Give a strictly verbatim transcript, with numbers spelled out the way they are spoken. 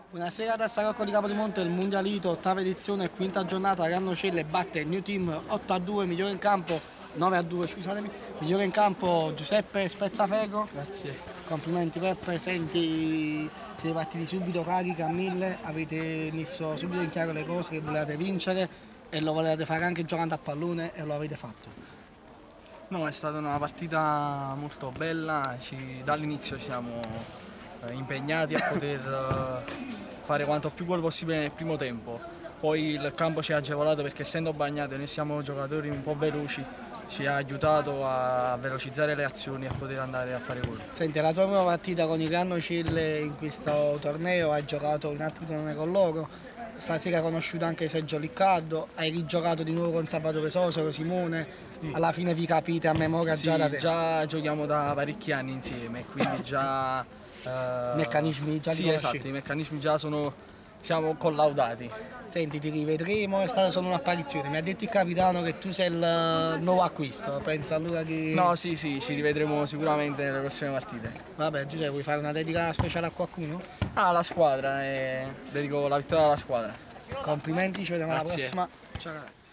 Buonasera da Sarocco di Capodimonte, il Mundialito, ottava edizione, quinta giornata, Rannocelle batte il New Team otto a due, migliore in campo, nove a due, scusatemi, migliore in campo Giuseppe Spezzafego. Grazie. Complimenti Peppe, senti, siete partiti subito carichi a mille, avete messo subito in chiaro le cose che volevate vincere e lo volevate fare anche giocando a pallone e lo avete fatto. No, è stata una partita molto bella, ci, dall'inizio siamo eh, impegnati a poter eh, fare quanto più gol possibile nel primo tempo. Poi il campo ci ha agevolato perché essendo bagnato e noi siamo giocatori un po' veloci, ci ha aiutato a velocizzare le azioni e a poter andare a fare gol. Senti, la tua prima partita con i Rannocelle in questo torneo, hai giocato in altri tornei con loro, stasera hai conosciuto anche Sergio Liccardo, hai rigiocato di nuovo con Salvatore Sosero, Simone, Sì. alla fine vi capite a memoria Sì, già da te. già giochiamo da parecchi anni insieme, quindi già... eh, Meccanismi già li Sì, conosci? esatto, i meccanismi già sono, siamo collaudati. Senti, ti rivedremo, è stata solo un'apparizione, mi ha detto il capitano che tu sei il nuovo acquisto, pensa allora che... No, sì, sì, ci rivedremo sicuramente nelle prossime partite. Vabbè Giuseppe, vuoi fare una dedica speciale a qualcuno? Ah, la squadra, e dedico la vittoria alla squadra. Complimenti, ci vediamo alla Grazie. prossima. Ciao ragazzi.